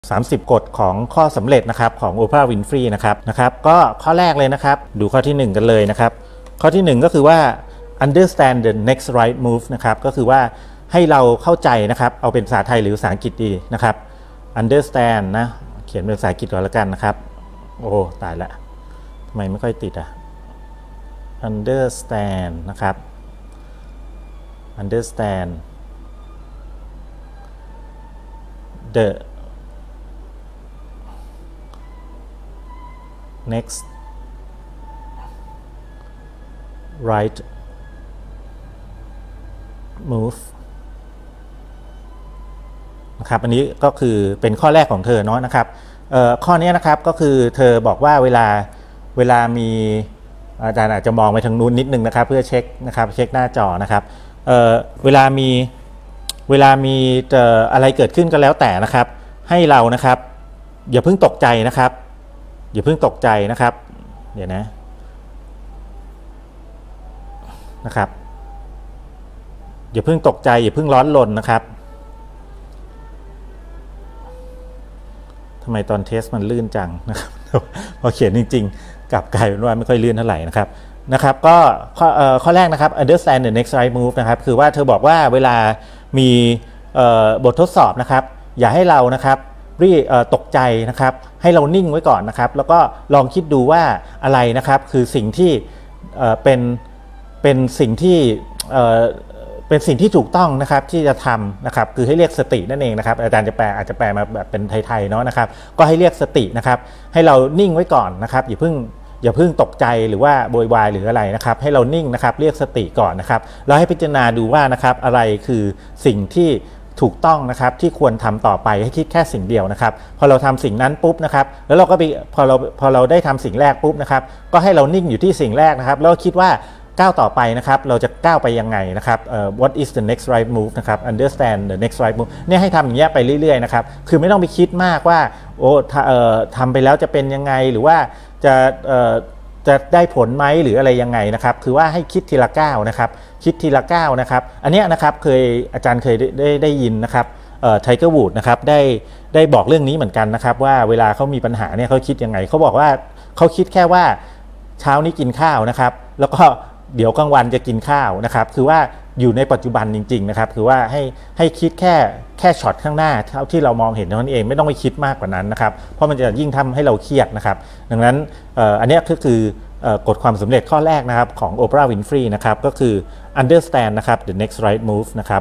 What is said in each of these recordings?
30 กฎของข้อสำเร็จนะครับของโอปราห์วินฟรีนะครับก็ข้อแรกเลยนะครับดูข้อที่1กันเลยนะครับข้อที่1ก็คือว่า understand the next right move นะครับก็คือว่าให้เราเข้าใจนะครับเอาเป็นภาษาไทยหรือภาษาอังกฤษดีนะครับ understand นะเขียนเป็นภาษาอังกฤษก่อนแล้วกันนะครับโอ้ตายละทำไมไม่ค่อยติดอ่ะ understand นะครับ understand the next right move นะครับอันนี้ก็คือเป็นข้อแรกของเธอเนาะนะครับข้อนี้นะครับก็คือเธอบอกว่าเวลามีอาจารย์อาจจะมองไปทางนู้นนิดนึงนะครับเพื่อเช็คนะครับเช็คหน้าจอนะครับเวลามีอะไรเกิดขึ้นก็แล้วแต่นะครับให้เรานะครับอย่าเพิ่งตกใจนะครับอย่าเพิ่งตกใจนะครับเดี๋ยวนะครับอย่าเพิ่งตกใจอย่าเพิ่งร้อนรนนะครับทำไมตอนเทสมันลื่นจังนะครับพอเขียนจริงๆกลับกลายเป็นว่าไม่ค่อยลื่นเท่าไหร่นะครับก็ข้อแรกนะครับ understand the next right move นะครับคือว่าเธอบอกว่าเวลามีบททดสอบนะครับอย่าให้เรานะครับตกใจนะครับให้เรานิ่งไว้ก่อนนะครับแล้วก็ลองคิดดูว่าอะไรนะครับคือสิ่งที่เป็นสิ่งที่ถูกต้องนะครับที่จะทำนะครับคือให้เรียกสตินั่นเองนะครับอาจารย์อาจจะแปลมาแบบเป็นไทยๆเนาะนะครับก็ให้เรียกสตินะครับให้เรานิ่งไว้ก่อนนะครับอย่าเพิ่งตกใจหรือว่าโวยวายหรืออะไรนะครับให้เรานิ่งนะครับเรียกสติก่อนนะครับแล้วให้พิจารณาดูว่านะครับอะไรคือสิ่งที่ถูกต้องนะครับที่ควรทำต่อไปให้คิดแค่สิ่งเดียวนะครับพอเราทำสิ่งนั้นปุ๊บนะครับแล้วเราก็พอเราได้ทำสิ่งแรกปุ๊บนะครับก็ให้เรานิ่งอยู่ที่สิ่งแรกนะครับแล้วคิดว่าก้าวต่อไปนะครับเราจะก้าวไปยังไงนะครับwhat is the next right move นะครับ understand the next right move เนี่ยให้ทำอย่างเงี้ยไปเรื่อยๆนะครับคือไม่ต้องไปคิดมากว่าโอ้ทำไปแล้วจะเป็นยังไงหรือว่าจะได้ผลไหมหรืออะไรยังไงนะครับคือว่าให้คิดทีละก้าวนะครับคิดทีละก้าวนะครับอันเนี้ยนะครับอาจารย์เคยได้ยินนะครับไทเกอร์วูดนะครับได้บอกเรื่องนี้เหมือนกันนะครับว่าเวลาเขามีปัญหาเนี่ยเขาคิดยังไงเขาบอกว่าเขาคิดแค่ว่าเช้านี้กินข้าวนะครับแล้วก็เดี๋ยวกลางวันจะกินข้าวนะครับคือว่าอยู่ในปัจจุบันจริงๆนะครับคือว่าให้คิดแค่ช็อตข้างหน้าเท่าที่เรามองเห็นเท่านั้นเองไม่ต้องไปคิดมากกว่านั้นนะครับเพราะมันจะยิ่งทำให้เราเครียดนะครับดังนั้นอันนี้ก็คือกฎความสำเร็จข้อแรกนะครับของโอปราห์วินฟรีนะครับก็คือ understand นะครับ the next right move นะครับ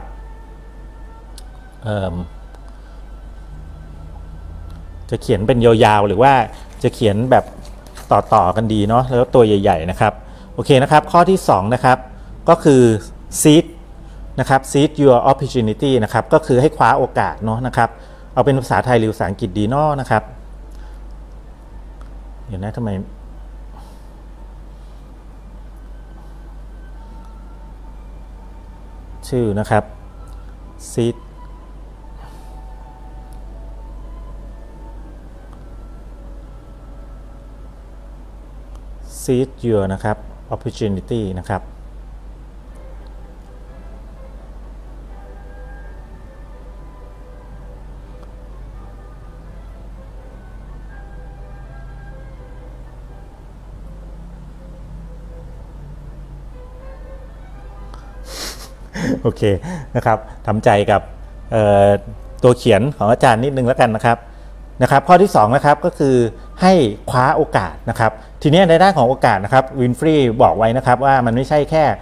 จะเขียนเป็นยาวๆหรือว่าจะเขียนแบบต่อกันดีเนาะแล้วตัวใหญ่ๆนะครับโอเคนะครับข้อที่2นะครับก็คือ seize นะครับ seize your opportunity นะครับก็คือให้คว้าโอกาสเนาะนะครับเอาเป็นภาษาไทยหรือภาษาอังกฤษดีเนาะนะครับเดี๋ยวนะทำไมชื่อนะครับ seize seize your นะครับ opportunity นะครับโอเคนะครับทำใจกับตัวเขียนของอาจารย์นิดนึงแล้วกันนะครับข้อที่2นะครับก็คือให้คว้าโอกาสนะครับทีนี้ในด้านของโอกาสนะครับวินฟรีบอกไว้นะครับว่ามันไม่ใช่แค่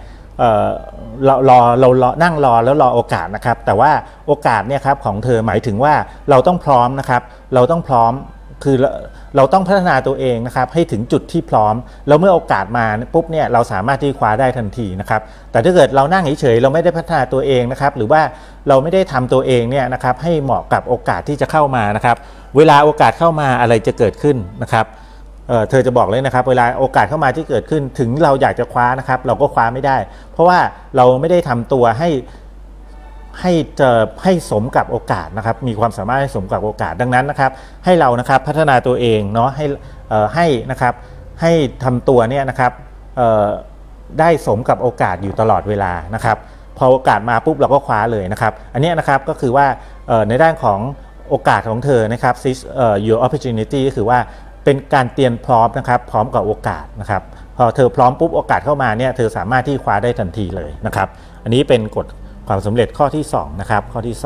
เรานั่งรอแล้วรอโอกาสนะครับแต่ว่าโอกาสเนี่ยครับของเธอหมายถึงว่าเราต้องพร้อมนะครับเราต้องพร้อมคือเราต้องพัฒนาตัวเองนะครับให้ถึงจุดที่พร้อมแล้วเมื่อโอกาสมาปุ๊บเนี่ยเราสามารถที่คว้าได้ทันทีนะครับแต่ถ้าเกิดเรานั่งเฉยๆเราไม่ได้พัฒนาตัวเองนะครับหรือว่าเราไม่ได้ทำตัวเองเนี่ยนะครับให้เหมาะกับโอกาสที่จะเข้ามานะครับเวลาโอกาสเข้ามาอะไรจะเกิดขึ้นนะครับเธอจะบอกเลยนะครับเวลาโอกาสเข้ามาที่เกิดขึ้นถึงเราอยากจะคว้านะครับเราก็คว้าไม่ได้เพราะว่าเราไม่ได้ทำตัวให้สมกับโอกาสนะครับมีความสามารถให้สมกับโอกาสดังนั้นนะครับให้เรานะครับพัฒนาตัวเองเนาะให้นะครับให้ทำตัวเนี่ยนะครับได้สมกับโอกาสอยู่ตลอดเวลานะครับพอโอกาสมาปุ๊บเราก็คว้าเลยนะครับอันนี้นะครับก็คือว่าในด้านของโอกาสของเธอนะครับ seize your opportunity ก็คือว่าเป็นการเตรียมพร้อมนะครับพร้อมกับโอกาสนะครับพอเธอพร้อมปุ๊บโอกาสเข้ามาเนี่ยเธอสามารถที่คว้าได้ทันทีเลยนะครับอันนี้เป็นกฎความสำเร็จข้อที่2นะครับข้อที่2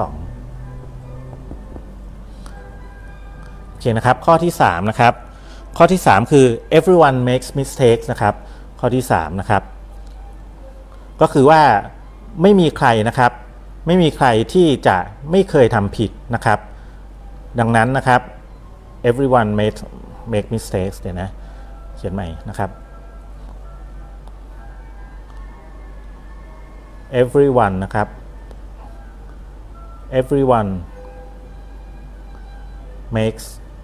โอเคนะครับข้อที่3นะครับข้อที่3คือ everyone makes mistakes นะครับข้อที่3นะครับก็คือว่าไม่มีใครนะครับไม่มีใครที่จะไม่เคยทำผิดนะครับดังนั้นนะครับ everyone make mistakes เดี๋ยวนะเขียนใหม่นะครับ everyone นะครับ everyone makes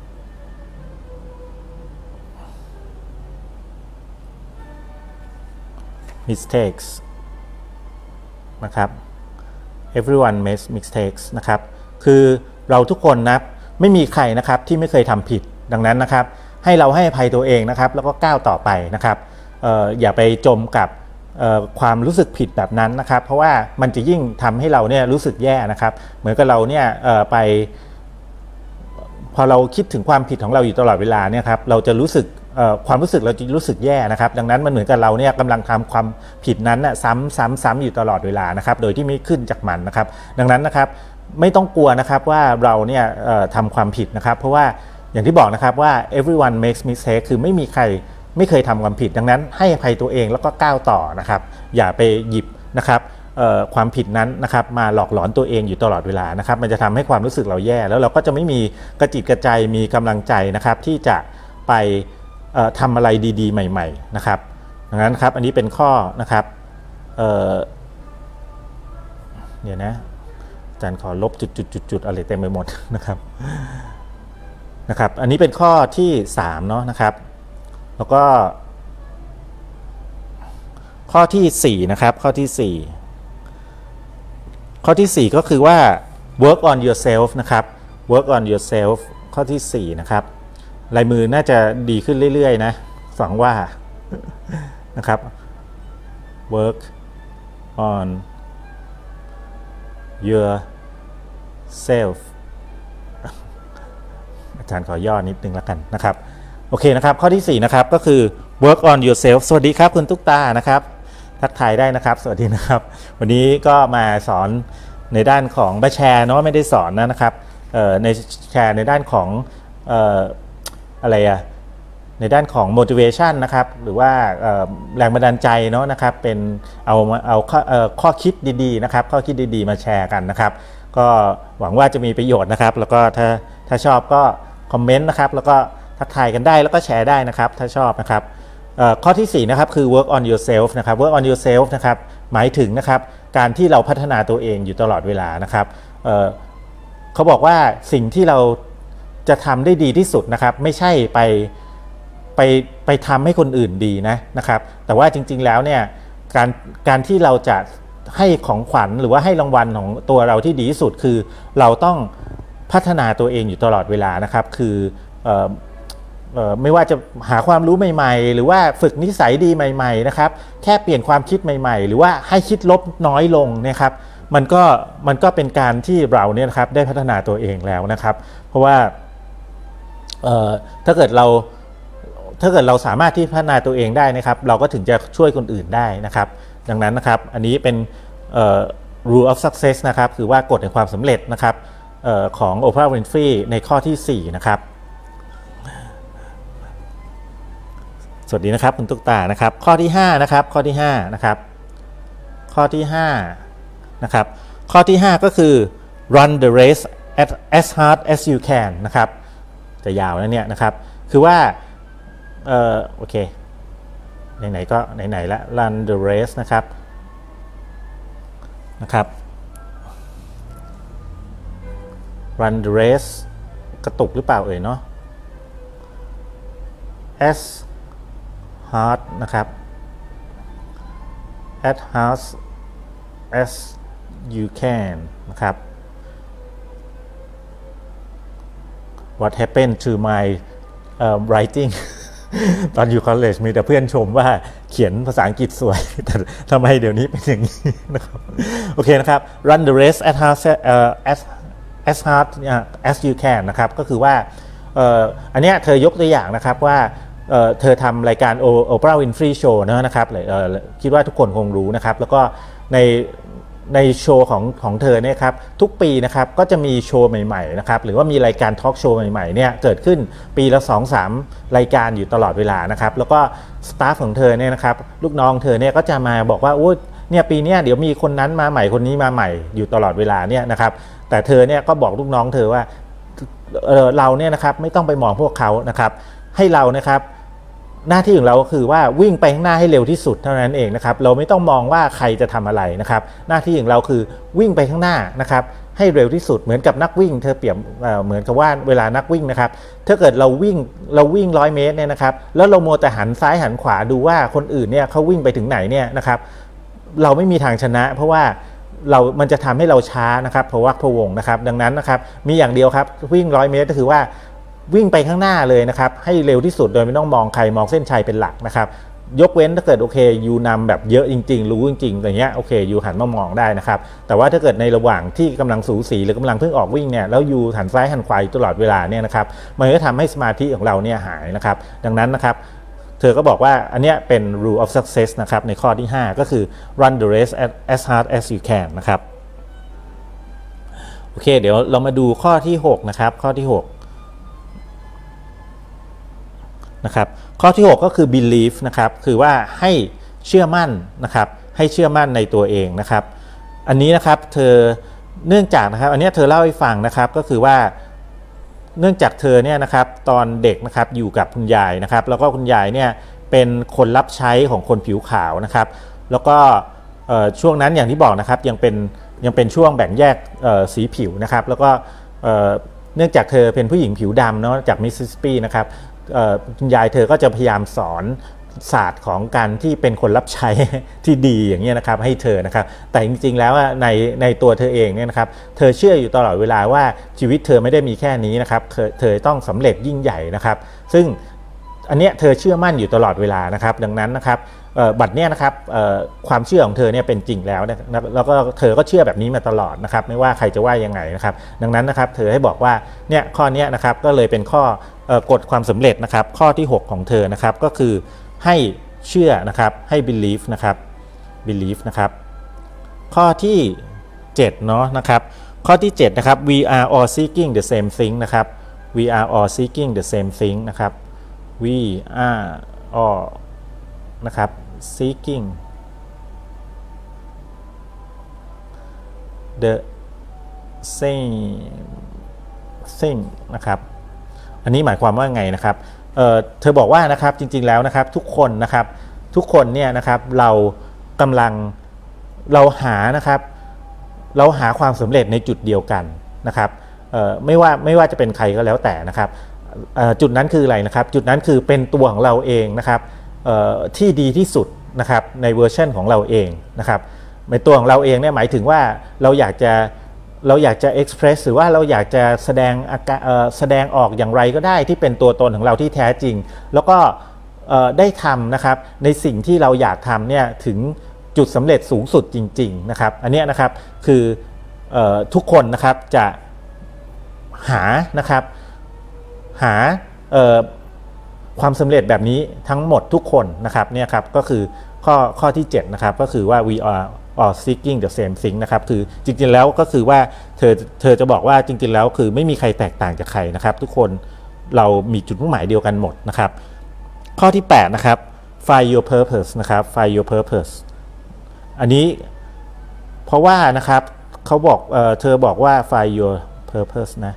mistakes นะครับ everyone makes mistakes นะครับคือเราทุกคนนะไม่มีใครนะครับที่ไม่เคยทำผิดดังนั้นนะครับให้เราให้อภัยตัวเองนะครับแล้วก็ก้าวต่อไปนะครับอย่าไปจมกับความรู้สึกผิดแบบนั้นนะครับเพราะว่ามันจะยิ่งทำให้เราเนี่ยรู้สึกแย่นะครับเหมือนกับเราเนี่ยไปพอเราคิดถึงความผิดของเราอยู่ตลอดเวลาเนี่ยครับเราจะรู้สึกความรู้สึกเราจะรู้สึกแย่นะครับดังนั้นมันเหมือนกับเราเนี่ยกำลังทำความผิดนั้นนะซ้ำอยู่ตลอดเวลานะครับโดยที่ไม่ขึ้นจากมันนะครับดังนั้นนะครับไม่ต้องกลัวนะครับว่าเราเนี่ยทำความผิดนะครับเพราะว่าอย่างที่บอกนะครับว่า everyone makes mistake คือไม่มีใครไม่เคยทำความผิดดังนั้นให้อภัยตัวเองแล้วก็ก้าวต่อนะครับอย่าไปหยิบนะครับความผิดนั้นนะครับมาหลอกหลอนตัวเองอยู่ตลอดเวลานะครับมันจะทำให้ความรู้สึกเราแย่แล้วเราก็จะไม่มีกระจิตกระใจมีกำลังใจนะครับที่จะไปทำอะไรดีๆใหม่ๆนะครับดังนั้นครับอันนี้เป็นข้อนะครับเดี๋ยวนะอาจารย์ขอลบจุดอะไรเต็มไปหมดนะครับอันนี้เป็นข้อที่3เนาะนะครับแล้วก็ข้อที่4นะครับข้อที่4ก็คือว่า work on yourself นะครับ work on yourself ข้อที่4นะครับลายมือน่าจะดีขึ้นเรื่อยๆนะหวังว่านะครับ work on yourself อาจารย์ขอย่อนิดนึงแล้วกันนะครับโอเคนะครับข้อที่4นะครับก็คือ work on yourself สวัสดีครับคุณตุ๊กตานะครับทักทายได้นะครับสวัสดีนะครับวันนี้ก็มาสอนในด้านของแชร์เนาะไม่ได้สอนนะครับในแชร์ในด้านของอะไรอะในด้านของ motivation นะครับหรือว่าแรงบันดาลใจเนาะนะครับเป็นเอาข้อคิดดีๆนะครับข้อคิดดีๆมาแชร์กันนะครับก็หวังว่าจะมีประโยชน์นะครับแล้วก็ถ้าชอบก็คอมเมนต์นะครับแล้วก็ทักทายกันได้แล้วก็แชร์ได้นะครับถ้าชอบนะครับข้อที่4นะครับคือ work on yourself นะครับ work on yourself นะครับหมายถึงนะครับการที่เราพัฒนาตัวเองอยู่ตลอดเวลานะครับเขาบอกว่าสิ่งที่เราจะทำได้ดีที่สุดนะครับไม่ใช่ไปทำให้คนอื่นดีนะครับแต่ว่าจริงๆแล้วเนี่ยการที่เราจะให้ของขวัญหรือว่าให้รางวัลของตัวเราที่ดีที่สุดคือเราต้องพัฒนาตัวเองอยู่ตลอดเวลานะครับคือไม่ว่าจะหาความรู้ใหม่ๆหรือว่าฝึกนิสัยดีใหม่ๆนะครับแค่เปลี่ยนความคิดใหม่ๆหรือว่าให้คิดลบน้อยลงนะครับมันก็เป็นการที่เราเนี่ยนะครับได้พัฒนาตัวเองแล้วนะครับเพราะว่าถ้าเกิดเราสามารถที่พัฒนาตัวเองได้นะครับเราก็ถึงจะช่วยคนอื่นได้นะครับดังนั้นนะครับอันนี้เป็นrule of success นะครับคือว่ากฎแห่งความสำเร็จนะครับของ Oprah Winfrey ในข้อที่4นะครับสวัสดีนะครับคุณตุ๊กตานะครับข้อที่5นะครับข้อที่5นะครับข้อที่5นะครับข้อที่5ก็คือ run the race as hard as you can นะครับจะยาวแล้วเนี่ยนะครับคือว่าโอเคไหนๆก็ไหนๆละ run the race นะครับrun the race กระตุกหรือเปล่าเนาะ as hard นะครับ as hard as you can นะครับ what happened to my writing ตอนอยู่ college มีแต่เพื่อนชมว่าเขียนภาษาอังกฤษสวยแต่ทำไมเดี๋ยวนี้เป็นอย่างนี้นะครับโอเคนะครับ run the race as as hard as you can นะครับก็คือว่าอันเนี้ยเธอยกตัวอย่างนะครับว่าเธอทำรายการ Oprah Winfrey Show นะครับคิดว่าทุกคนคงรู้นะครับแล้วก็ในโชว์ของเธอเนี่ยครับทุกปีนะครับก็จะมีโชว์ใหม่ๆนะครับหรือว่ามีรายการทอล์กโชว์ใหม่ๆเนี่ยเกิดขึ้นปีละ 2-3 รายการอยู่ตลอดเวลานะครับแล้วก็สตาฟของเธอเนี่ยนะครับลูกน้องเธอเนี่ยก็จะมาบอกว่าโอ้เนี่ยปีนี้เดี๋ยวมีคนนั้นมาใหม่คนนี้มาใหม่อยู่ตลอดเวลาเนี่ยนะครับแต่เธอเนี่ยก็บอกลูกน้องเธอว่าเราเนี่ยนะครับไม่ต้องไปมองพวกเขานะครับให้เรานะครับหน้าที่ของเราก็คือว่าวิ่งไปข้างหน้าให้เร็วที่สุดเท่านั้นเองนะครับเราไม่ต้องมองว่าใครจะทำอะไรนะครับหน้าที่ของเราคือวิ่งไปข้างหน้านะครับให้เร็วที่สุดเหมือนกับนักวิ่งเธอเปรียบเหมือนกับว่าเวลานักวิ่งนะครับถ้าเกิดเราวิ่ง100 เมตรเนี่ยนะครับแล้วเรามัวแต่หันซ้ายหันขวาดูว่าคนอื่นเนี่ยเขาวิ่งไปถึงไหนเนี่ยนะครับเราไม่มีทางชนะเพราะว่ามันจะทำให้เราช้านะครับเพราะว่าพะวงนะครับดังนั้นนะครับมีอย่างเดียวครับวิ่ง100 เมตรก็คือว่าวิ่งไปข้างหน้าเลยนะครับให้เร็วที่สุดโดยไม่ต้องมองใครมองเส้นชัยเป็นหลักนะครับยกเว้นถ้าเกิดโอเคยูนำแบบเยอะจริงๆรู้จริงๆอย่างเงี้ยโอเคยูหันมามองได้นะครับแต่ว่าถ้าเกิดในระหว่างที่กำลังสูสีหรือกำลังเพิ่งออกวิ่งเนี่ยแล้วยูหันซ้ายหันขวาตลอดเวลาเนี่ยนะครับมันก็ทำให้สมาธิของเราเนี่ยหายนะครับดังนั้นนะครับเธอก็บอกว่าอันเนี้ยเป็น rule of success นะครับในข้อที่5ก็คือ run the race as hard as you can นะครับโอเคเดี๋ยวเรามาดูข้อที่6นะครับข้อที่6นะครับข้อที่6ก็คือ belief นะครับคือว่าให้เชื่อมั่นนะครับให้เชื่อมั่นในตัวเองนะครับอันนี้นะครับเธอเนื่องจากนะครับอันนี้เธอเล่าให้ฟังนะครับก็คือว่าเนื่องจากเธอเนี่ยนะครับตอนเด็กนะครับอยู่กับคุณยายนะครับแล้วก็คุณยายเนี่ยเป็นคนรับใช้ของคนผิวขาวนะครับแล้วก็ช่วงนั้นอย่างที่บอกนะครับยังเป็นช่วงแบ่งแยกสีผิวนะครับแล้วก็เนื่องจากเธอเป็นผู้หญิงผิวดำเนาะจากมิสซิสซิปปีนะครับคุณยายเธอก็จะพยายามสอนศาสตร์ของการที่เป็นคนรับใช้ที่ดีอย่างเงี้ยนะครับให้เธอนะครับแต่จริงๆแล้วในตัวเธอเองเนี่ยนะครับเธอเชื่ออยู่ตลอดเวลาว่าชีวิตเธอไม่ได้มีแค่นี้นะครับเธอต้องสำเร็จยิ่งใหญ่นะครับซึ่งอันเนี้ยเธอเชื่อมั่นอยู่ตลอดเวลานะครับดังนั้นนะครับบัดเนี้ยนะครับความเชื่อของเธอเนี่ยเป็นจริงแล้วนะแล้วก็เธอก็เชื่อแบบนี้มาตลอดนะครับไม่ว่าใครจะว่ายังไงนะครับดังนั้นนะครับเธอให้บอกว่าเนี่ยข้อนี้นะครับก็เลยเป็นข้อกฎความสำเร็จนะครับข้อที่6ของเธอนะครับก็คือให้เชื่อนะครับให้ believe นะครับ believe นะครับข้อที่7เนาะนะครับข้อที่7นะครับ we are all seeking the same thing นะครับ we are all seeking the same thing นะครับ we are all นะครับ seeking the same thing นะครับอันนี้หมายความว่าไงนะครับเธอบอกว่านะครับจริงๆแล้วนะครับทุกคนเนี่ยนะครับเราหาความสำเร็จในจุดเดียวกันนะครับไม่ว่าจะเป็นใครก็แล้วแต่นะครับจุดนั้นคืออะไรนะครับจุดนั้นคือเป็นตัวของเราเองนะครับที่ดีที่สุดนะครับในเวอร์ชันของเราเองนะครับในตัวของเราเองเนี่ยหมายถึงว่าเราอยากจะ express หรือว่าเราอยากจะแสดงออกอย่างไรก็ได้ที่เป็นตัวตนของเราที่แท้จริงแล้วก็ได้ทำนะครับในสิ่งที่เราอยากทำเนี่ยถึงจุดสำเร็จสูงสุดจริงๆนะครับอันนี้นะครับคือทุกคนนะครับจะหาความสำเร็จแบบนี้ทั้งหมดทุกคนนะครับเนี่ยครับก็คือข้อที่7นะครับก็คือว่า we are seeking the same thing นะครับคือจริงๆแล้วก็คือว่าเธอจะบอกว่าจริงๆแล้วคือไม่มีใครแตกต่างจากใครนะครับทุกคนเรามีจุดมุ่งหมายเดียวกันหมดนะครับข้อที่8นะครับ find your purpose นะครับ find your purpose อันนี้เพราะว่านะครับเขาบอกเธอบอกว่า find your purpose นะ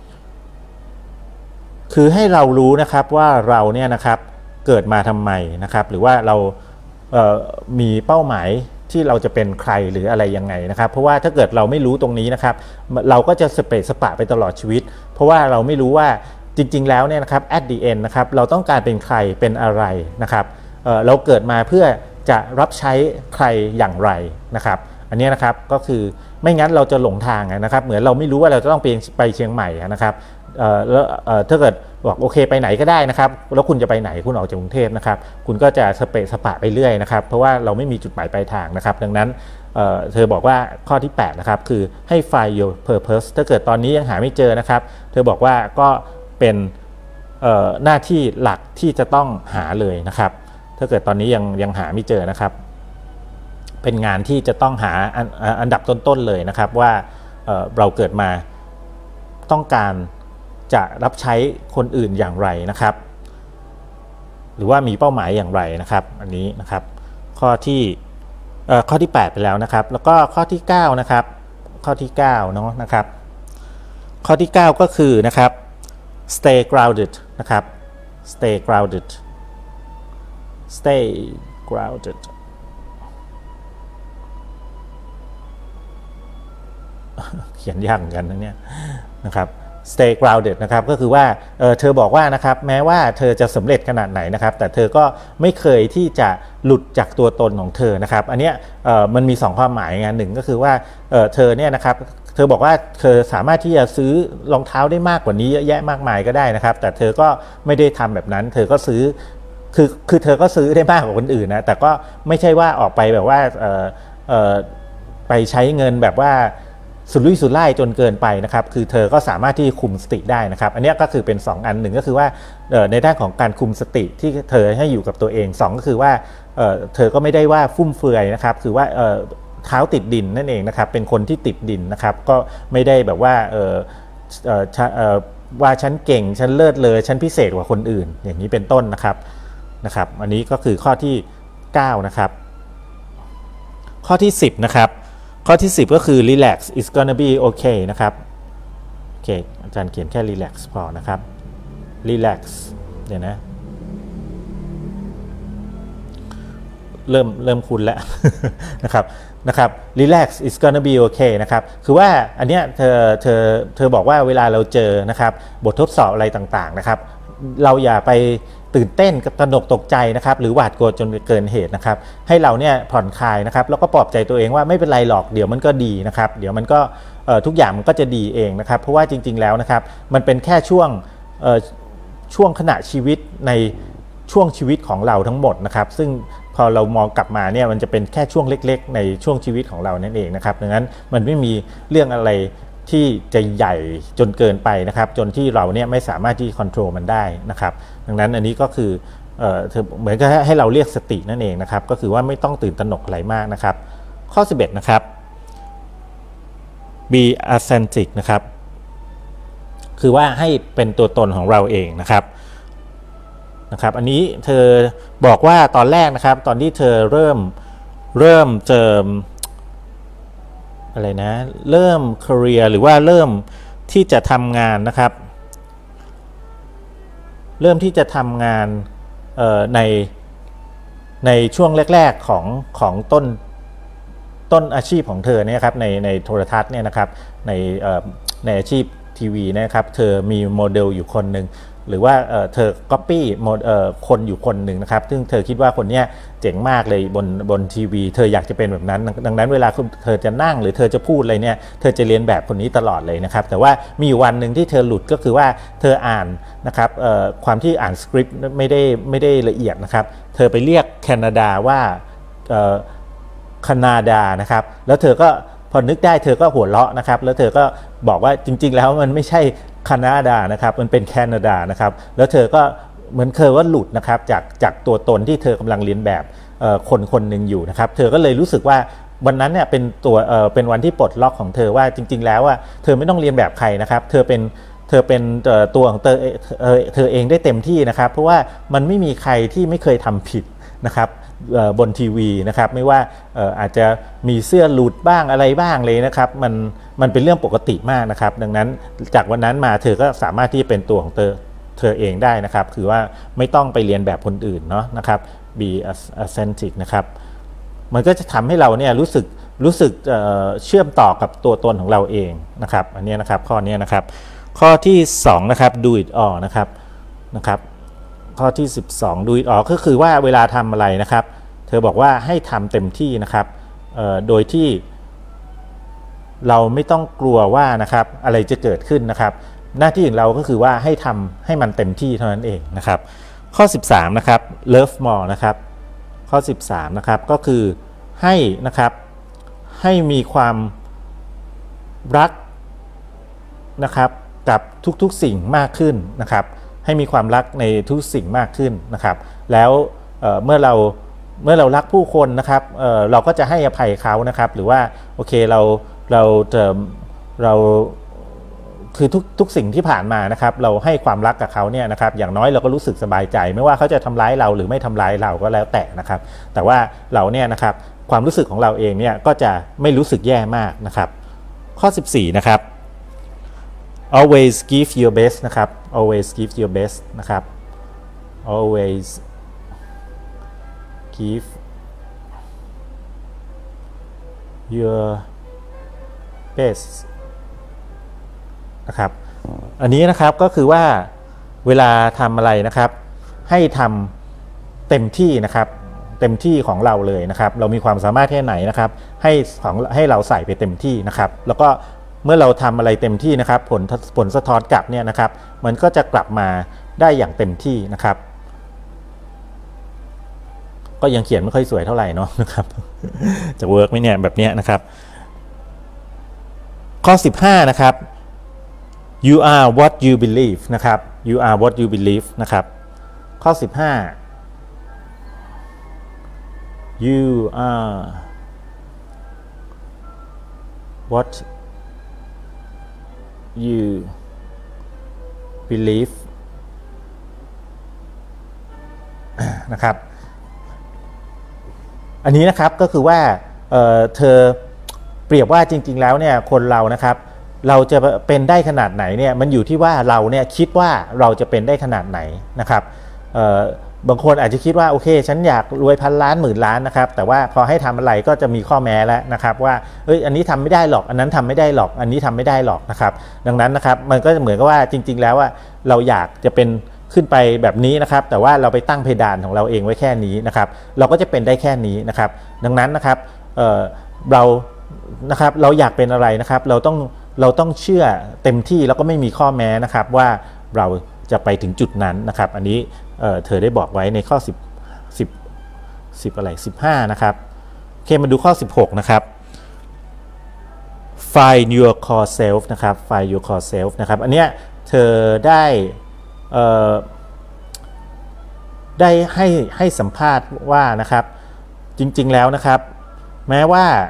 คือให้เรารู้นะครับว่าเราเนี่ยนะครับเกิดมาทำไมนะครับหรือว่าเรามีเป้าหมายที่เราจะเป็นใครหรืออะไรยังไงนะครับเพราะว่าถ้าเกิดเราไม่รู้ตรงนี้นะครับเราก็จะสเปะสปะไปตลอดชีวิตเพราะว่าเราไม่รู้ว่าจริงๆแล้วเนี่ยนะครับ at the end นะครับเราต้องการเป็นใครเป็นอะไรนะครับเราเกิดมาเพื่อจะรับใช้ใครอย่างไรนะครับอันนี้นะครับก็คือไม่งั้นเราจะหลงทางนะครับเหมือนเราไม่รู้ว่าเราจะต้องไปเชียงใหม่นะครับแล้วถ้าเกิดบอกโอเคไปไหนก็ได้นะครับแล้วคุณจะไปไหนคุณออกจากกรุงเทพนะครับคุณก็จะสเปะสปะไปเรื่อยนะครับเพราะว่าเราไม่มีจุดหมายปลายทางนะครับดังนั้นเธอบอกว่าข้อที่8นะครับคือให้ find your purpose ถ้าเกิดตอนนี้ยังหาไม่เจอนะครับเธอบอกว่าก็เป็นหน้าที่หลักที่จะต้องหาเลยนะครับถ้าเกิดตอนนี้ยังหาไม่เจอนะครับเป็นงานที่จะต้องหาอันดับต้นๆเลยนะครับว่าเราเกิดมาต้องการจะรับใช้คนอื่นอย่างไรนะครับหรือว่ามีเป้าหมายอย่างไรนะครับอันนี้นะครับข้อที่8ไปแล้วนะครับแล้วก็ข้อที่9นะครับข้อที่9เนาะนะครับข้อที่9ก็คือนะครับ stay grounded นะครับ stay grounded เขียนยากเหมือนกันนะเนี่ยนะครับ stay grounded นะครับก็คือว่าเธอบอกว่านะครับแม้ว่าเธอจะสำเร็จขนาดไหนนะครับแต่เธอก็ไม่เคยที่จะหลุดจากตัวตนของเธอนะครับอันเนี้ยมันมี2ความหมายงานหนึ่งก็คือว่าเธอเนี่ยนะครับเธอบอกว่าเธอสามารถที่จะซื้อรองเท้าได้มากกว่านี้เยอะแยะมากมายก็ได้นะครับแต่เธอก็ไม่ได้ทำแบบนั้นเธอก็ซื้อคือเธอก็ซื้อได้มากกว่าคนอื่นนะแต่ก็ไม่ใช่ว่าออกไปแบบว่าไปใช้เงินแบบว่าสุรุ่ยสุร่ายจนเกินไปนะครับคือเธอก็สามารถที่คุมสติได้นะครับอันนี้ก็คือเป็น2อันหนึ่งก็คือว่าในด้านของการคุมสติที่เธอให้อยู่กับตัวเอง2ก็คือว่าเธอก็ไม่ได้ว่าฟุ่มเฟือยนะครับคือว่าเท้าติดดินนั่นเองนะครับเป็นคนที่ติดดินนะครับก็ไม่ได้แบบว่าว่าฉันเก่งฉันเลิศเลยฉันพิเศษกว่าคนอื่นอย่างนี้เป็นต้นนะครับอันนี้ก็คือข้อที่9นะครับข้อที่10นะครับข้อที่10ก็คือ relax is gonna be okay นะครับโอเคอาจารย์เขียนแค่ relax พอนะครับ relax เดี๋ยวนะเริ่มคุ้นแล้ว นะครับ relax is gonna be okay นะครับคือว่าอันเนี้ยเธอบอกว่าเวลาเราเจอนะครับบททดสอบอะไรต่างๆนะครับเราอย่าไปตื่นเต้นกับตระหนกตกใจนะครับหรือหวาดกลัวจนเกินเหตุนะครับให้เราเนี่ยผ่อนคลายนะครับแล้วก็ปลอบใจตัวเองว่าไม่เป็นไรหรอกเดี๋ยวมันก็ดีนะครับเดี๋ยวมันก็ทุกอย่างมันก็จะดีเองนะครับเพราะว่าจริงๆแล้วนะครับมันเป็นแค่ช่วงขณะชีวิตในช่วงชีวิตของเราทั้งหมดนะครับซึ่งพอเรามองกลับมาเนี่ยมันจะเป็นแค่ช่วงเล็กๆในช่วงชีวิตของเรานั่นเองนะครับดังนั้นมันไม่มีเรื่องอะไรที่จะใหญ่จนเกินไปนะครับจนที่เราเนี่ยไม่สามารถที่ควบคุมมันได้นะครับดังนั้นอันนี้ก็คือเหมือนกับให้เราเรียกสตินั่นเองนะครับก็คือว่าไม่ต้องตื่นตระหนกอะไรมากนะครับข้อ11นะครับ be authentic นะครับคือว่าให้เป็นตัวตนของเราเองนะครับอันนี้เธอบอกว่าตอนแรกนะครับตอนที่เธอเริ่มเจออะไรนะเริ่ม career หรือว่าเริ่มที่จะทำงานนะครับเริ่มที่จะทำงานในช่วงแรกๆของต้นอาชีพของเธอเนี่ยครับในโทรทัศน์เนี่ยนะครับในอาชีพทีวีนะครับเธอมีโมเดลอยู่คนหนึ่งหรือว่าเธอ copy คนอยู่คนหนึ่งนะครับซึ่งเธอคิดว่าคนนี้เจ๋งมากเลยบนทีวีเธออยากจะเป็นแบบนั้นดังนั้นเวลาเธอจะนั่งหรือเธอจะพูดอะไรเนี่ยเธอจะเรียนแบบคนนี้ตลอดเลยนะครับแต่ว่ามีวันหนึ่งที่เธอหลุดก็คือว่าเธออ่านนะครับความที่อ่านสคริปต์ไม่ได้ละเอียดนะครับเธอไปเรียกแคนาดาว่าคานาดานะครับแล้วเธอก็พอนึกได้เธอก็หัวเราะนะครับแล้วเธอก็บอกว่าจริงๆแล้วมันไม่ใช่แคนาดานะครับมันเป็นแคนาดานะครับแล้วเธอก็เหมือนเคยว่าหลุดนะครับจากตัวตนที่เธอกำลังเรียนแบบคนหนึ่งอยู่นะครับเธอก็เลยรู้สึกว่าวันนั้นเนี่ยเป็นวันที่ปลดล็อกของเธอว่าจริงๆแล้วว่าเธอไม่ต้องเรียนแบบใครนะครับเธอเป็นตัวของเธอเองได้เต็มที่นะครับเพราะว่ามันไม่มีใครที่ไม่เคยทำผิดนะครับบนทีวีนะครับไม่ว่าอาจจะมีเสื้อหลุดบ้างอะไรบ้างเลยนะครับมันเป็นเรื่องปกติมากนะครับดังนั้นจากวันนั้นมาเธอก็สามารถที่จะเป็นตัวของเธอเองได้นะครับคือว่าไม่ต้องไปเรียนแบบคนอื่นเนาะนะครับ be authentic นะครับมันก็จะทำให้เราเนี่ยรู้สึกเชื่อมต่อกับตัวตนของเราเองนะครับอันนี้นะครับข้อนี้นะครับข้อที่2นะครับ do it all นะครับข้อที่12 do it all ก็คือว่าเวลาทำอะไรนะครับเธอบอกว่าให้ทำเต็มที่นะครับโดยที่เราไม่ต้องกลัวว่านะครับอะไรจะเกิดขึ้นนะครับหน้าที่ของเราก็คือว่าให้ทำให้มันเต็มที่เท่านั้นเองนะครับข้อ13นะครับ love more นะครับข้อ13นะครับก็คือให้นะครับให้มีความรักนะครับกับทุกๆสิ่งมากขึ้นนะครับให้มีความรักในทุกสิ่งมากขึ้นนะครับแล้วเมื่อเรารักผู้คนนะครับเราก็จะให้อภัยเขานะครับหรือว่าโอเคเราคือทุกสิ่งที่ผ่านมานะครับเราให้ความรักกับเขาเนี่ยนะครับอย่างน้อยเราก็รู้สึกสบายใจไม่ว่าเขาจะทำร้ายเราหรือไม่ทำร้ายเราก็แล้วแต่นะครับแต่ว่าเราเนี่ยนะครับความรู้สึกของเราเองเนี่ยก็จะไม่รู้สึกแย่มากนะครับข้อ14นะครับ always give your best นะครับ always give your best นะครับ always give your best นะครับอันนี้นะครับก็คือว่าเวลาทำอะไรนะครับให้ทำเต็มที่นะครับเต็มที่ของเราเลยนะครับเรามีความสามารถแค่ไหนนะครับให้เราใส่ไปเต็มที่นะครับแล้วก็เมื่อเราทำอะไรเต็มที่นะครับผลสะท้อนกลับเนี่ยนะครับมันก็จะกลับมาได้อย่างเต็มที่นะครับก็ยังเขียนไม่ค่อยสวยเท่าไหร่เนาะนะครับจะเวิร์กไหมเนี่ยแบบนี้นะครับข้อ15นะครับ you are what you believe นะครับ you are what you believe นะครับข้อ15 you are what you believe นะครับอันนี้นะครับก็คือว่าเธอเปรียบว่าจริงๆแล้วเนี่ยคนเรานะครับเราจะเป็นได้ขนาดไหนเนี่ยมันอยู่ที่ว่าเราเนี่ยคิดว่าเราจะเป็นได้ขนาดไหนนะครับบางคนอาจจะคิดว่าโอเคฉันอยากรวยพันล้านหมื่นล้านนะครับแต่ว่าพอให้ทำอะไรก็จะมีข้อแม้แล้วนะครับว่าอันนี้ทำไม่ได้หรอกอันนั้นทำไม่ได้หรอกอันนี้ทำไม่ได้หรอกนะครับดังนั้นนะครับมันก็เหมือนกับว่าจริงๆแล้วว่าเราอยากจะเป็นขึ้นไปแบบนี้นะครับแต่ว่าเราไปตั้งเพดานของเราเองไว้แค่นี้นะครับเราก็จะเป็นได้แค่นี้นะครับดังนั้นนะครับเราอยากเป็นอะไรนะครับเราต้องเชื่อเต็มที่แล้วก็ไม่มีข้อแม้นะครับว่าเราจะไปถึงจุดนั้นนะครับอันนี้เธอได้บอกไว้ในข้อ15นะครับโอเคมาดูข้อ16นะครับ find your core self นะครับ find your core self นะครับอันเนี้ยเธอได้ให้สัมภาษณ์ว่านะครับจริงๆแล้วนะครับแม้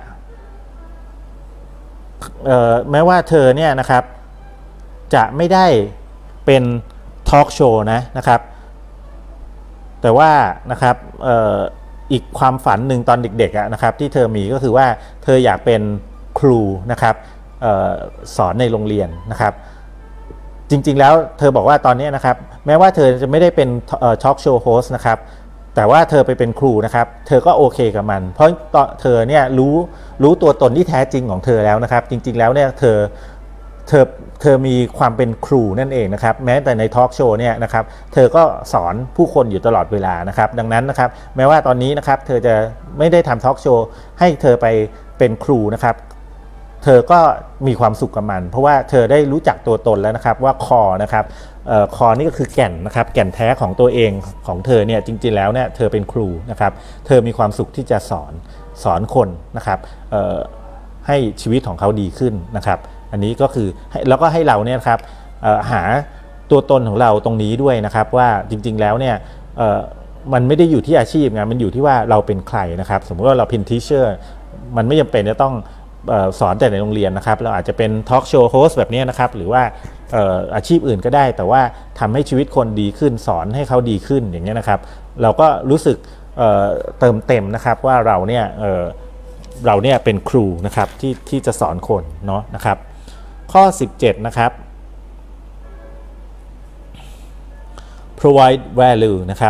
ว่าเธอเนี่ยนะครับจะไม่ได้เป็นทอล์กโชว์นะครับแต่ว่านะครับอีกความฝันหนึ่งตอนเด็กๆนะครับที่เธอมีก็คือว่าเธออยากเป็นครูนะครับสอนในโรงเรียนนะครับจริงๆแล้วเธอบอกว่าตอนนี้นะครับแม้ว่าเธอจะไม่ได้เป็นทอล์กโชว์โฮสต์นะครับแต่ว่าเธอไปเป็นครูนะครับเธอก็โอเคกับมันเพราะเธอเนี่ยรู้ตัวตนที่แท้จริงของเธอแล้วนะครับจริงๆแล้วเนี่ยเธอมีความเป็นครูนั่นเองนะครับแม้แต่ในทอล์กโชว์เนี่ยนะครับเธอก็สอนผู้คนอยู่ตลอดเวลานะครับดังนั้นนะครับแม้ว่าตอนนี้นะครับเธอจะไม่ได้ทำทอล์กโชว์ให้เธอไปเป็นครูนะครับเธอก็มีความสุขกับมันเพราะว่าเธอได้รู้จักตัวตนแล้วนะครับว่าคอนะครับคอนี่ก็คือแก่นนะครับแก่นแท้ของตัวเองของเธอเนี่ยจริงๆแล้วเนี่ยเธอเป็นครูนะครับเธอมีความสุขที่จะสอนคนนะครับให้ชีวิตของเขาดีขึ้นนะครับอันนี้ก็คือแล้วก็ให้เราเนี่ยครับหาตัวตนของเราตรงนี้ด้วยนะครับว่าจริงๆแล้วเนี่ยมันไม่ได้อยู่ที่อาชีพไงมันอยู่ที่ว่าเราเป็นใครนะครับสมมติว่าเราเป็นทีเชอร์มันไม่จำเป็นจะต้องสอนแต่ในโรงเรียนนะครับเราอาจจะเป็นทอล์กโชว์โฮสต์แบบนี้นะครับหรือว่าอาชีพอื่นก็ได้แต่ว่าทำให้ชีวิตคนดีขึ้นสอนให้เขาดีขึ้นอย่างเงี้ยนะครับเราก็รู้สึกเติมเต็มนะครับว่าเราเนี่ยเป็นครูนะครับที่จะสอนคนเนาะนะครับข้อ17นะครับ provide value นะครับ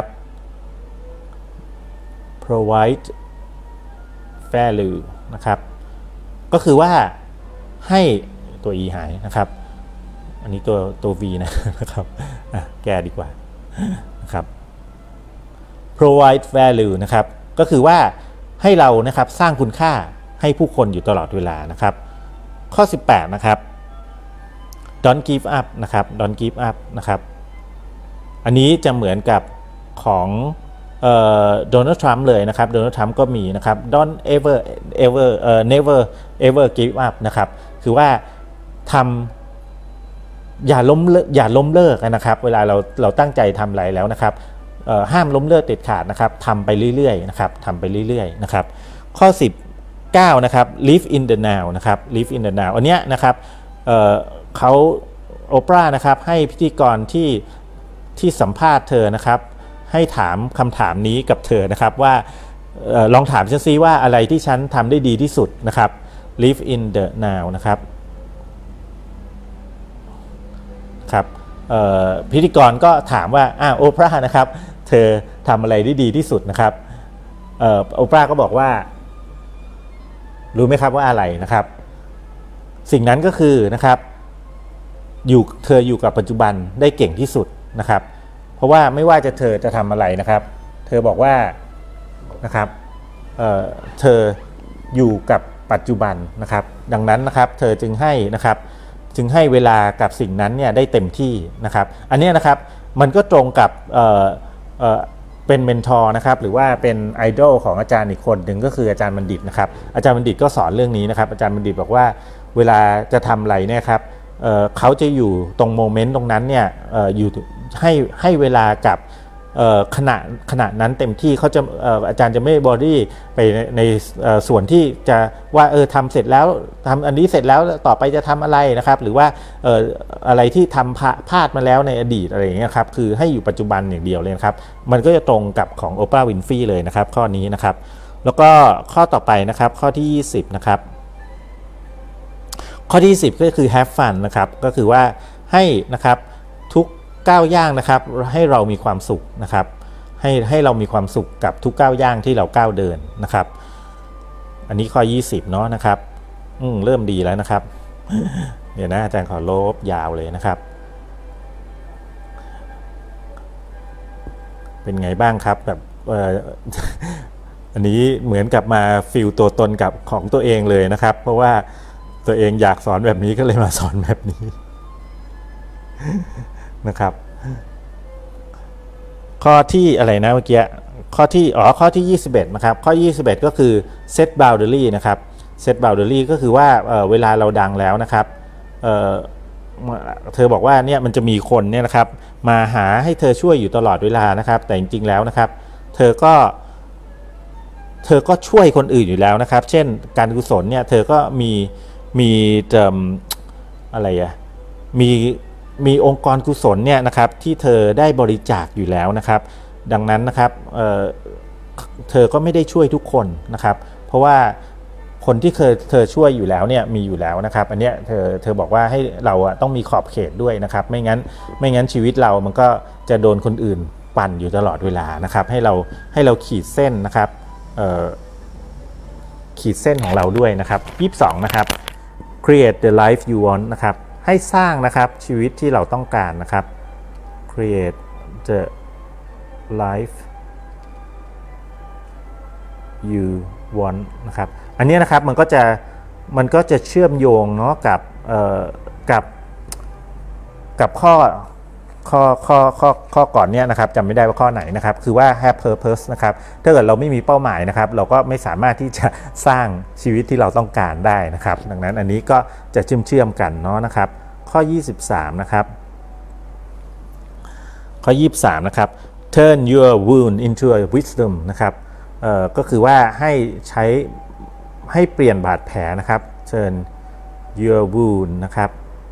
provide value นะครับก็คือว่าให้ตัว e หายนะครับอันนี้ตัว v นะครับแก้ดีกว่านะครับ provide value นะครับก็คือว่าให้เรานะครับสร้างคุณค่าให้ผู้คนอยู่ตลอดเวลานะครับข้อ18นะครับ don't give up นะครับ don't give up นะครับอันนี้จะเหมือนกับของโดนัลด์ทรัมป์เลยนะครับโดนัลด์ทรัมป์ก็มีนะครับ don't ever never ever give up นะครับคือว่าทำอย่าล้มเลิกนะครับเวลาเราตั้งใจทำอะไรแล้วนะครับห้ามล้มเลิกเด็ดขาดนะครับทำไปเรื่อยๆนะครับทำไปเรื่อยๆนะครับข้อ19นะครับ live in the now นะครับ live in the now อันเนี้ยนะครับเขาโอปรานะครับให้พิธีกรที่สัมภาษณ์เธอนะครับให้ถามคำถามนี้กับเธอนะครับว่าลองถามฉันซิว่าอะไรที่ฉันทำได้ดีที่สุดนะครับ live in the now นะครับครับพิธีกรก็ถามว่าโอปรานะครับเธอทำอะไรได้ดีที่สุดนะครับโอปราก็บอกว่ารู้ไหมครับว่าอะไรนะครับสิ่งนั้นก็คือนะครับเธออยู่กับปัจจุบันได้เก่งที่สุดนะครับเพราะว่าไม่ว่าเธอจะทำอะไรนะครับเธอบอกว่านะครับเธออยู่กับปัจจุบันนะครับดังนั้นนะครับเธอจึงให้เวลากับสิ่งนั้นเนี่ยได้เต็มที่นะครับอันนี้นะครับมันก็ตรงกับเป็นเมนทอร์นะครับหรือว่าเป็นไอดอลของอาจารย์อีกคนหนึ่งก็คืออาจารย์บัณฑิตนะครับอาจารย์บัณฑิตก็สอนเรื่องนี้นะครับอาจารย์บัณฑิตบอกว่าเวลาจะทำอะไรเนี่ยครับเขาจะอยู่ตรงโมเมนต์ตรงนั้นเนี่ยอยู่ให้เวลากับขณะนั้นเต็มที่เขาจะอาจารย์จะไม่บอดี้ไปในส่วนที่จะว่าทำเสร็จแล้วทำอันนี้เสร็จแล้วต่อไปจะทำอะไรนะครับหรือว่าอะไรที่ทำพลาดมาแล้วในอดีตอะไรอย่างเงี้ยครับคือให้อยู่ปัจจุบันอย่างเดียวเลยครับมันก็จะตรงกับของโอปราห์วินฟรีเลยนะครับข้อนี้นะครับแล้วก็ข้อต่อไปนะครับข้อที่20นะครับข้อที่10ก็คือ have fun นะครับก็คือว่าให้นะครับทุกก้าวย่างนะครับให้เรามีความสุขนะครับให้เรามีความสุขกับทุกก้าวย่างที่เราก้าวเดินนะครับอันนี้ข้อ20เนาะนะครับเริ่มดีแล้วนะครับเดี๋ยวนะอาจารย์ขอลบยาวเลยนะครับเป็นไงบ้างครับแบบอันนี้เหมือนกับมาฟิลตัวตนกับของตัวเองเลยนะครับเพราะว่าตัวเองอยากสอนแบบนี้ก็เลยมาสอนแบบนี้นะครับข้อที่อะไรนะเมื่อกี้ข้อที่21นะครับข้อ21ก็คือ set boundary นะครับ set boundary ก็คือว่าเวลาเราดังแล้วนะครับเธอบอกว่าเนี่ยมันจะมีคนเนี่ยนะครับมาหาให้เธอช่วยอยู่ตลอดเวลานะครับแต่จริงๆแล้วนะครับเธอก็ช่วยคนอื่นอยู่แล้วนะครับเช่นการกุศลเนี่ยเธอก็มีอะไรมีองค์กรกุศลเนี่ยนะครับที่เธอได้บริจาคอยู่แล้วนะครับดังนั้นนะครับเธอก็ไม่ได้ช่วยทุกคนนะครับเพราะว่าคนที่เธอช่วยอยู่แล้วเนี่ยมีอยู่แล้วนะครับอันเนี้ยเธอบอกว่าให้เราต้องมีขอบเขตด้วยนะครับไม่งั้นชีวิตเรามันก็จะโดนคนอื่นปั่นอยู่ตลอดเวลานะครับให้เราขีดเส้นนะครับขีดเส้นของเราด้วยนะครับ22นะครับ create the life you want นะครับให้สร้างนะครับชีวิตที่เราต้องการนะครับ create the life you want นะครับอันนี้นะครับมันก็จะเชื่อมโยงเนาะกับข้อก่อนเนี้ยนะครับจำไม่ได้ว่าข้อไหนนะครับคือว่า have purpose นะครับถ้าเกิดเราไม่มีเป้าหมายนะครับเราก็ไม่สามารถที่จะสร้างชีวิตที่เราต้องการได้นะครับดังนั้นอันนี้ก็จะเชื่อมกันเนาะนะครับข้อ23นะครับข้อ23นะครับ turn your wound into a wisdom นะครับก็คือว่าให้เปลี่ยนบาดแผลนะครับ turn your wound นะครับ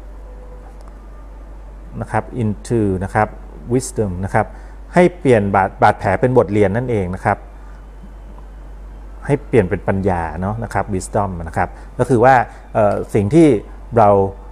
into นะครับ wisdom นะครับให้เปลี่ยนบาดแผลเป็นบทเรียนนั่นเองนะครับให้เปลี่ยนเป็นปัญญาเนาะนะครับ wisdom นะครับก็คือว่าสิ่งที่เรา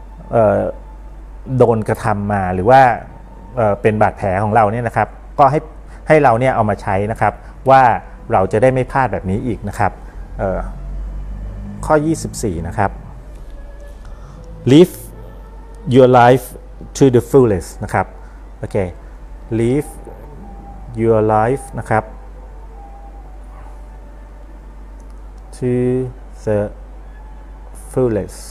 โดนกระทำมาหรือว่าเป็นบาดแผลของเราเนี่ยนะครับก็ให้เราเนี่ยเอามาใช้นะครับว่าเราจะได้ไม่พลาดแบบนี้อีกนะครับข้อ24นะครับ live your life to the fullest นะครับโอเค live your life นะครับ to the fullest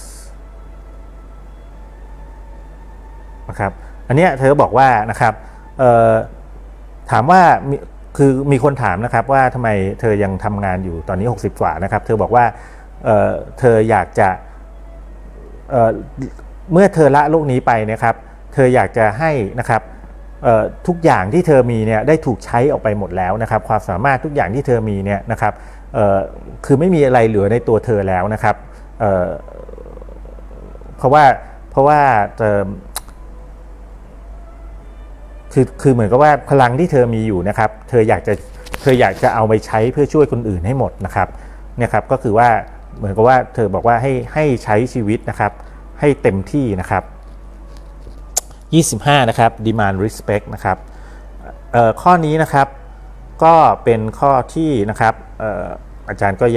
นะครับอันนี้เธอบอกว่านะครับถามว่าคือมีคนถามนะครับว่าทำไมเธอยังทำงานอยู่ตอนนี้60กว่านะครับเธอบอกว่าเธออยากจะเมื่อเธอละโลกนี้ไปนะครับเธออยากจะให้นะครับทุกอย่างที่เธอมีเนี่ยได้ถูกใช้ออกไปหมดแล้วนะครับความสามารถทุกอย่างที่เธอมีเนี่ยนะครับคือไม่มีอะไรเหลือในตัวเธอแล้วนะครับเพราะว่าคือเหมือนกับว่าพลังที่เธอมีอยู่นะครับเธออยากจะเอาไปใช้เพื่อช่วยคนอื่นให้หมดนะครับเนี่ยครับก็คือว่าเหมือนกับว่าเธอบอกว่าให้ใช้ชีวิตนะครับให้เต็มที่นะครับ25นะครับ demand respect นะครับข้อนี้นะครับก็เป็นข้อที่นะครับอาจารย์ก็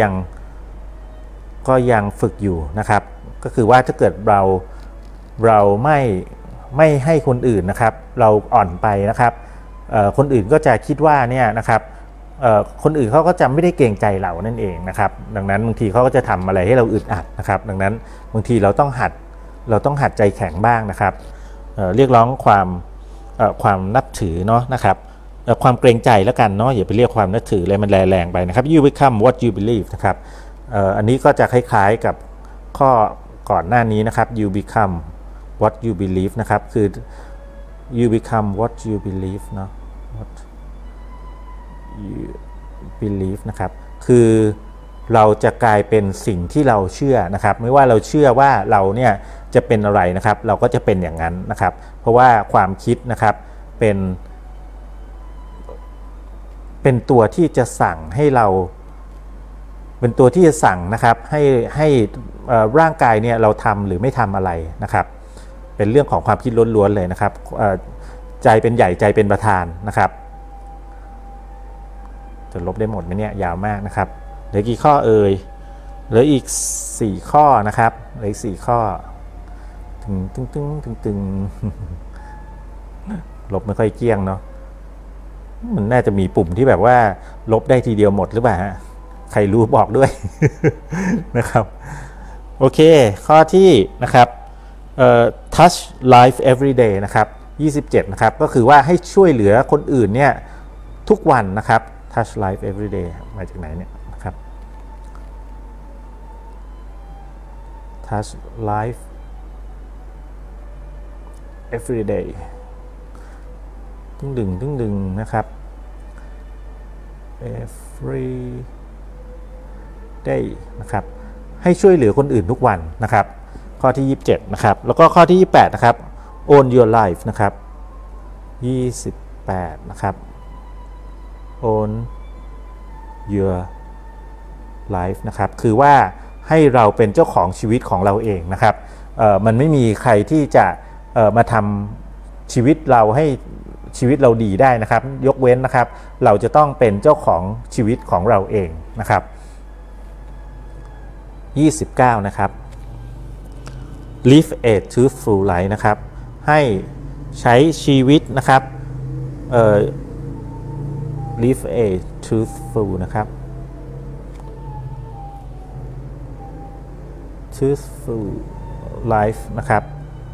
ยังฝึกอยู่นะครับก็คือว่าถ้าเกิดเราไม่ให้คนอื่นนะครับเราอ่อนไปนะครับคนอื่นก็จะคิดว่าเนี่ยนะครับคนอื่นเขาก็จะไม่ได้เกรงใจเรานั่นเองนะครับดังนั้นบางทีเขาก็จะทำอะไรให้เราอึดอัดนะครับดังนั้นบางทีเราต้องหัดใจแข็งบ้างนะครับเรียกร้องความนับถือเนาะนะครับความเกรงใจแล้วกันเนาะอย่าไปเรียกความนับถือเลยมันแรงไปนะครับ you become what you believe นะครับอันนี้ก็จะคล้ายๆกับข้อก่อนหน้านี้นะครับ you become what you believe นะครับคือ you become what you believe เนาะ what you believe นะครับคือเราจะกลายเป็นสิ่งที่เราเชื่อนะครับไม่ว่าเราเชื่อว่าเราเนี่ยจะเป็นอะไรนะครับเราก็จะเป็นอย่างนั้นนะครับเพราะว่าความคิดนะครับเป็นตัวที่จะสั่งให้เราเป็นตัวที่จะสั่งนะครับให้ร่างกายเนี่ยเราทำหรือไม่ทำอะไรนะครับเป็นเรื่องของความคิดล้วนๆเลยนะครับใจเป็นใหญ่ใจเป็นประธานนะครับจะลบได้หมดไหมเนี่ยยาวมากนะครับเหลือกี่ข้อเอ่ยเหลืออีก4ข้อนะครับเหลืออีก4ข้อตึงลบไม่ค่อยเกี้ยงเนาะมันน่าจะมีปุ่มที่แบบว่าลบได้ทีเดียวหมดหรือเปล่าฮะใครรู้บอกด้วย นะครับโอเคข้อที่นะครับtouch life every day นะครับ27นะครับก็คือว่าให้ช่วยเหลือคนอื่นเนี่ยทุกวันนะครับ touch life every day มาจากไหนเนี่ยนะครับ touch life every day ดึงนะครับ every day นะครับให้ช่วยเหลือคนอื่นทุกวันนะครับข้อที่27นะครับแล้วก็ข้อที่28นะครับ own your life นะครับ28นะครับ own your life นะครับคือว่าให้เราเป็นเจ้าของชีวิตของเราเองนะครับมันไม่มีใครที่จะมาทำชีวิตเราให้ชีวิตเราดีได้นะครับยกเว้นนะครับเราจะต้องเป็นเจ้าของชีวิตของเราเองนะครับ29นะครับ live a truthful life นะครับให้ใช้ชีวิตนะครับ live a truthful นะครับ truthful life นะครับ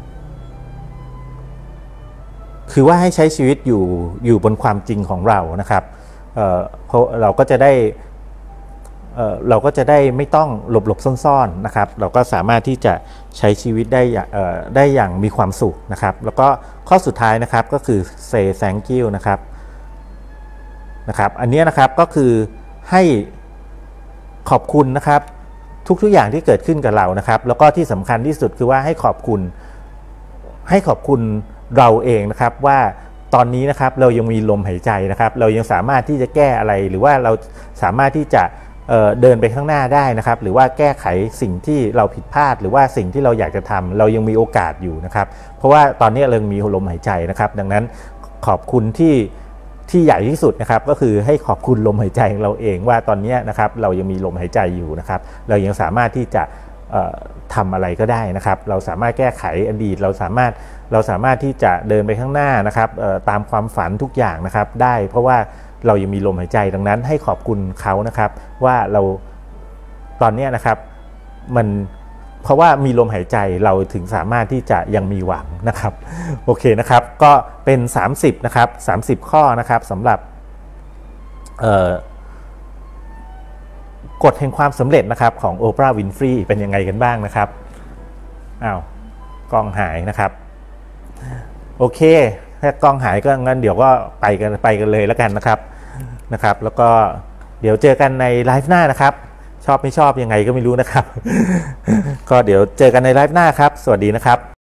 คือว่าให้ใช้ชีวิตอยู่บนความจริงของเรานะครับเพราะเราก็จะได้ไม่ต้องหลบซ่อนๆนะครับเราก็สามารถที่จะใช้ชีวิตได้อย่างมีความสุขนะครับแล้วก็ข้อสุดท้ายนะครับก็คือ say thank you นะครับอันนี้นะครับก็คือให้ขอบคุณนะครับทุกอย่างที่เกิดขึ้นกับเรานะครับแล้วก็ที่สำคัญที่สุดคือว่าให้ขอบคุณเราเองนะครับว่าตอนนี้นะครับเรายังมีลมหายใจนะครับเรายังสามารถที่จะแก้อะไรหรือว่าเราสามารถที่จะเดินไปข้างหน้าได้นะครับหรือว่าแก้ไขสิ่งที่เราผิดพลาดหรือว่าสิ่งที่เราอยากจะทำเรายังมีโอกาสอยู่นะครับเพราะว่าตอนนี้เรายังมีลมหายใจนะครับดังนั้นขอบคุณที่ใหญ่ที่สุดนะครับก็คือให้ขอบคุณลมหายใจของเราเองว่าตอนนี้นะครับเรายังมีลมหายใจอยู่นะครับเรายังสามารถที่จะทำอะไรก็ได้นะครับเราสามารถแก้ไขอดีตเราสามารถที่จะเดินไปข้างหน้านะครับตามความฝันทุกอย่างนะครับได้เพราะว่าเรายังมีลมหายใจดังนั้นให้ขอบคุณเขานะครับว่าเราตอนนี้นะครับเพราะว่ามีลมหายใจเราถึงสามารถที่จะยังมีหวังนะครับโอเคนะครับก็เป็น30นะครับ30ข้อนะครับสำหรับกฎแห่งความสำเร็จนะครับของโอปราห์วินฟรีเป็นยังไงกันบ้างนะครับอ้าวกล้องหายนะครับโอเคถ้ากล้องหายก็งั้นเดี๋ยวก็ไปกันเลยแล้วกันนะครับแล้วก็เดี๋ยวเจอกันในไลฟ์หน้านะครับชอบไม่ชอบยังไงก็ไม่รู้นะครับก็เดี๋ยวเจอกันในไลฟ์หน้าครับสวัสดีนะครับ